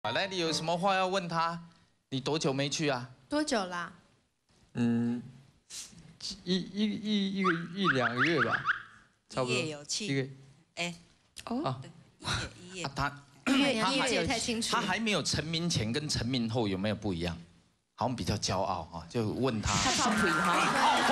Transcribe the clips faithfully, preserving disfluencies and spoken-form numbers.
来，你有什么话要问他？你多久没去啊？ 多久啦？ 嗯，一一一一个一两个月吧，差不多。 一夜有气。 一个。 哎， 哦， 啊， 一夜一夜。 他你理解太清楚。 他还没有成名前跟成名后有没有不一样？好像比较骄傲哈，就问他。 他超腿哈。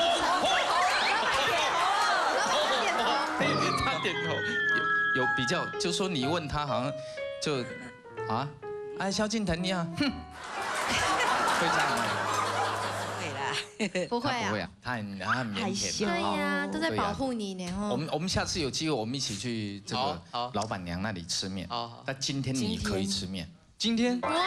他点头，有有比较，就说你问他好像就啊，哎，萧敬腾你好，哼，会这样吗？ 会啦， 不会啊， 不会啊，他很他很腼腆。 对呀，都在保护你呢。 我们我们下次有机会，我们一起去这个好老板娘那里吃面。 好， 那今天你可以吃面。 今天。哇！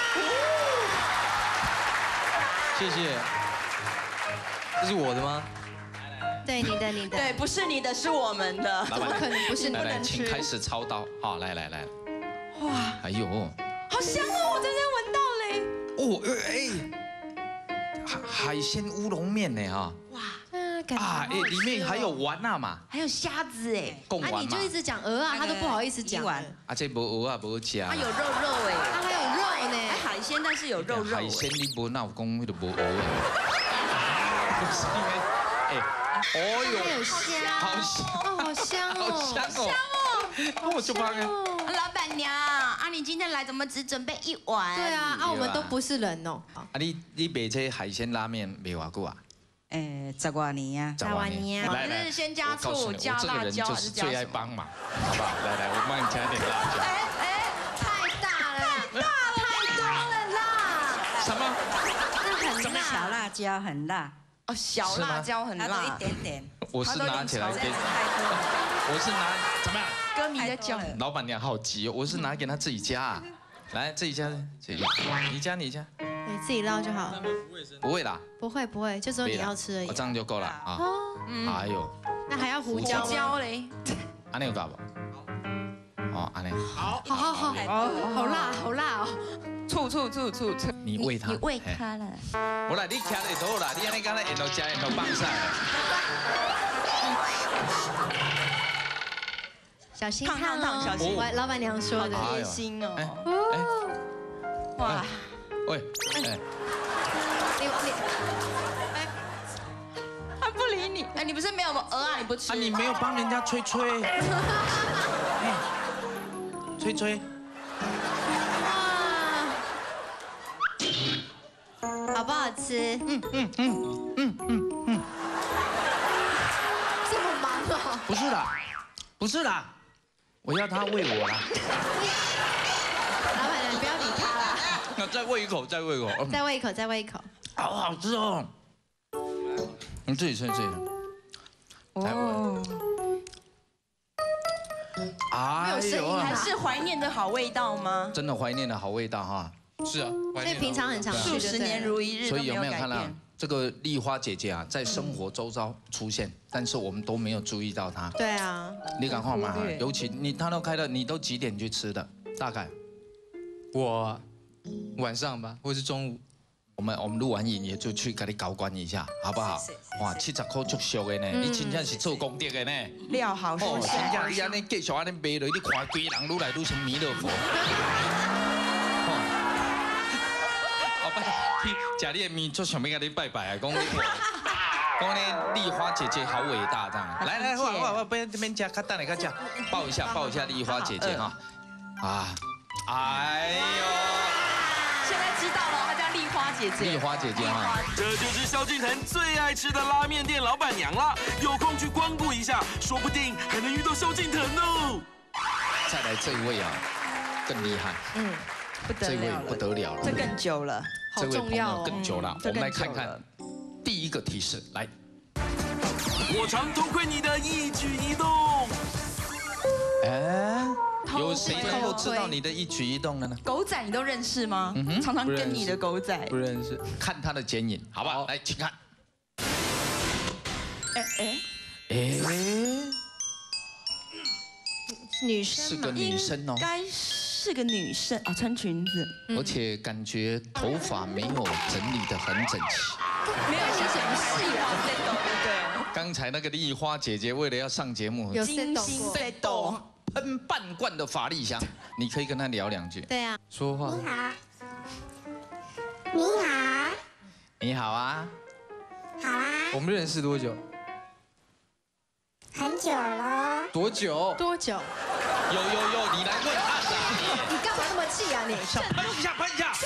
谢谢。这是我的吗？ 对，你的，你的。 对，不是你的，是我们的。 怎么可能不是？ 来来，请开始操刀。好，来来来。哇！哎呦， 好香哦！我真的闻到嘞。哦，哎，海海鲜乌龙面呢哈。哇！啊，哎，里面还有丸啊嘛， 还有虾子哎。 啊，你就一直讲鹅啊，他都不好意思讲。啊， 这无鹅啊，无吃。 它有肉肉哎， 它还有肉呢， 还海鲜，但是有肉肉。 海鲜你无那有讲那个无鹅的。不是因为，哎。哦呦， 还有虾， 好香哦，好香哦， 好香哦， 哦， 我就怕个。 老板娘，啊，你今天来怎么只准备一碗？ 对啊，啊，我们都不是人哦。 啊，你你卖这海鲜拉面卖偌久啊？ 诶，十多年呀， 十多年。 来来， 是先加醋，加辣椒， 就是最爱帮忙，好不好？来来，我帮你加点辣椒。 哎哎，太大了，太大了，太多了啦！ 什么？ 那很辣， 小辣椒很辣。哦，小辣椒很辣，一点点。 我是拿起来给，我是拿怎么样？ 歌迷在叫。 老板娘好急哦，我是拿给他自己加，来自己加，自己你加你加， 你自己捞就好。 不会啦， 不会不会，就只有你要吃而已。 我这样就够了啊。还有， 那还要胡椒椒嘞？ 安尼有搞不？哦，安尼。 好， 好好好，好辣好辣哦。 醋醋醋醋醋， 你喂他， 你喂他了。 我来，你徛在倒啦，你安尼刚才沿路吃沿路放晒。 小心烫烫，小心！老板娘说的， 贴心哦。 哎，哇，喂，哎， 你你， 哎，他不理你。哎，你不是没有鹅啊？你不吃？ 啊，你没有帮人家吹吹，吹吹。 好不好吃？嗯嗯嗯嗯嗯嗯。这么忙哦？ 不是啦，不是啦，我要他喂我啦。 老板娘，你不要理他啦。 那再喂一口，再喂一口。 再喂一口，再喂一口。 好好吃哦。你自己吃自己吃。哦。 哎呦，还是怀念的好味道吗？ 真的怀念的好味道哈。 是啊， 所以平常很常去， 数十年如一日， 所以有没有看到这个丽花姐姐啊，在生活周遭出现，但是我们都没有注意到她。 对啊， 你赶快嘛，尤其你她都开了，你都几点去吃的？大概？ 我晚上吧，或是中午。 我们我们录完影也就去给你搞关一下，好不好？哇，七十块足俗的呢，你真正是做功德的呢。 料好哦，真正你安尼继续安尼卖落，你看规人愈来愈像弥勒佛。去吃你的面，就想要跟你拜拜啊！讲你，讲你丽花姐姐好伟大这样。来来，我我我边这边吃，较等下较吃，抱一下抱一下丽花姐姐哈。啊，哎呦！ 现在知道了，她叫丽花姐姐。 丽花姐姐哈， 这就是萧敬腾最爱吃的拉面店老板娘啦。有空去光顾一下，说不定还能遇到萧敬腾哦。 再来这一位啊，更厉害。嗯。这位不得了了， 这更久了， 好重要哦， 更久了。我们来看看第一个提示，来， 我常偷窥你的一举一动。 哎，有谁能够知道你的一举一动的呢？ 狗仔你都认识吗？常常跟你的狗仔不认识， 看他的剪影，好不好？来，请看。 哎哎哎， 女生是个女生哦， 应该是个女生啊，穿裙子， 而且感觉头发没有整理得很整齐， 没有写什么细网在抖，对不对？ 刚才那个丽花姐姐为了要上节目， 精心在抖， 喷半罐的法力香，你可以跟他聊两句。 对啊， 说话。 你好，你好， 你好啊， 好啊， 我们认识多久？ 很久了， 多久？ 多久？ 有有有，你来问他的。 你干嘛那么气啊你？ 想喷一下，喷一下。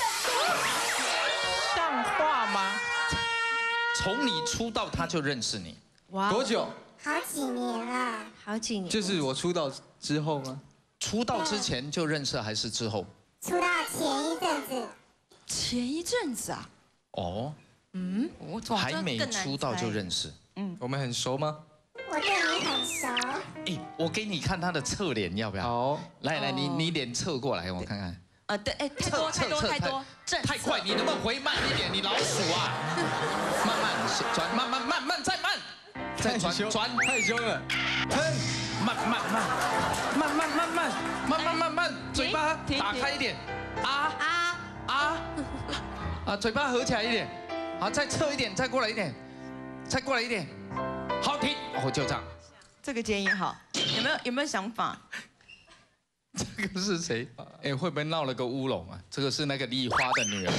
像话吗？ 从你出道他就认识你， 哇多久？ 好几年了， 好几年。 就是我出道之后吗？ 出道之前就认识还是之后？ 出道前一阵子， 前一阵子啊， 哦， 嗯，我哇还没这更难出道就猜认识。 我们很熟吗？ 我对你很熟， 哎，我给你看他的侧脸，要不要？ 好， 来来，你哦你脸侧过来，我看看。 呃，对，哎，太多太多太多，正太快，你能不能回慢一点？你老鼠啊！慢慢转，慢慢慢慢再慢，再转转， 太凶了，喷， 慢慢慢慢慢慢慢慢慢慢慢，嘴巴停打开一点，啊啊， 啊啊，嘴巴合起来一点，好，再侧一点，再过来一点，再过来一点，好停，哦，就这样。 这个建议好，有没有有没有想法？ 这个是谁？哎，会不会闹了个乌龙啊？这个是那个丽花的女儿。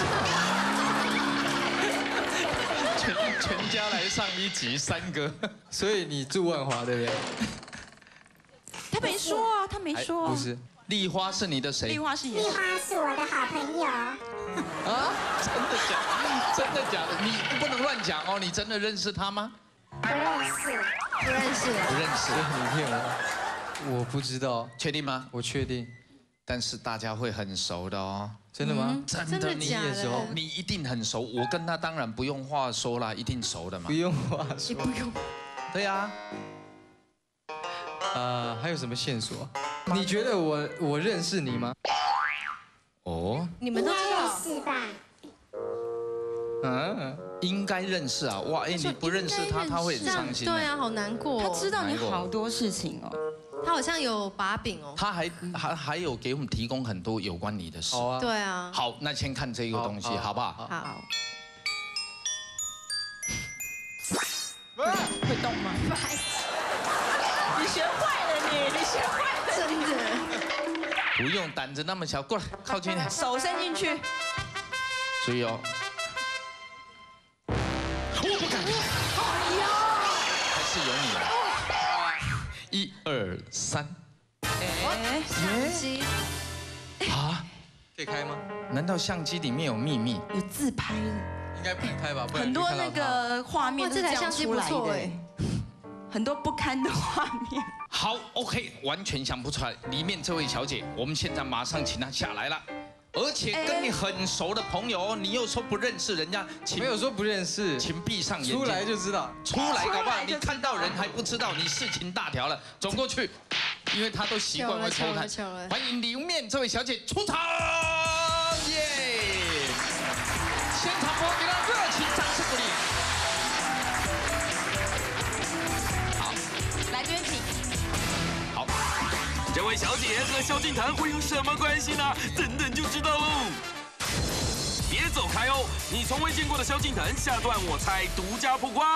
全全家来上一集，三哥。 所以你住万华对不对？ 他没说啊，他没说啊。 不是， 丽花是你的谁？ 丽花是你的丽花是我的好朋友， 啊？真的假的？真的假的？你不能乱讲哦！你真的认识她吗？ 不认识， 不认识。 不认识所以。你骗我，我不知道， 确定吗？ 我确定， 但是大家会很熟的哦。 真的吗？ 真真的你假的也熟你一定很熟。我跟他当然不用话说啦，一定熟的嘛不。用话你说。 不用。 对呀。 呃，还有什么线索？你觉得我我认识你吗？ 哦， 你们都知应该认道。 识吧？ 嗯， 应该认识啊。哇，哎，你不认识他，他会很伤心。 对啊，好难过。 他知道你好多事情哦。 他好像有把柄哦。 他还还还有给我们提供很多有关你的事。 好啊。 对啊。 好，那先看这个东西， 好好不好？ 好。 会动吗？你学坏了你，你学坏了。 真的。 不用，胆子那么小，过来，靠近一点， 手伸进去。 注意哦。我不敢。还是有你了。一二三。 哎， 相机。 啊？ 可以开吗？ 难道相机里面有秘密？ 有自拍的， 应该不能开吧？不然很多就看到那个画面哇都是这样这台相机出来的不错哎， 很多不堪的画面。 好 ，OK， 完全想不出来。里面这位小姐，我们现在马上请她下来了。而且跟你很熟的朋友哦，你又说不认识人家，请没有说不认识， 请闭上眼睛。 出来就知道。 出来搞不好出来就知道你看到人还不知道，你事情大条了。走过去，因为他都习惯会偷糗了看糗了糗了。 欢迎里面这位小姐出场，耶！现场给我给她热情掌声鼓励。好， 来这边请。 好。 这位小姐和萧敬腾会有什么关系呢？等等就知道喽。别走开哦，你从未见过的萧敬腾，下段我猜独家曝光。